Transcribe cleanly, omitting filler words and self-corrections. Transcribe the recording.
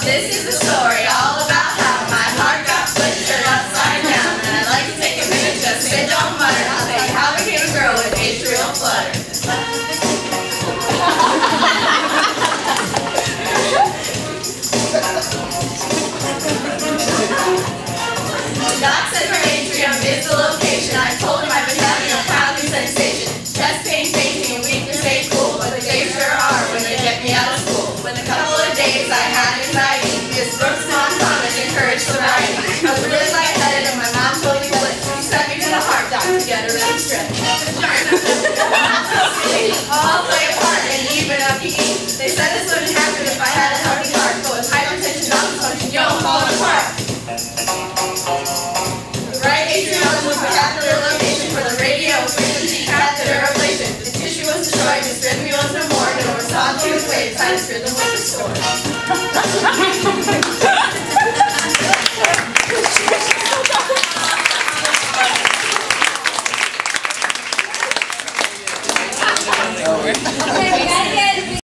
This is a story all about how my heart got flipped turned upside down. And I'd like to take a minute just sit, don't mutter. I'll tell you how I became a girl with atrial flutter. Doc said her atrium is the location. I told him I've been having a pounding sensation. Chest pain, fainting, and weakness ain't cool, but they sure are when they get me out of school. When a couple of days I had anxiety, Miss Brooks' mom Thomas encouraged sobriety. I was really lightheaded and my mom totally flipped. She sent me to the heart doctor to get a really stretch. All play a part and even up you eat. They said this wouldn't happen if I had a healthy heart, but with hypertension, malfunction, you don't fall apart. Right atrium was the catheter location for the radio frequency catheter ablation. The tissue was destroyed, the rhythm was no more, and over sawtooth waves, I just rhythm was restored.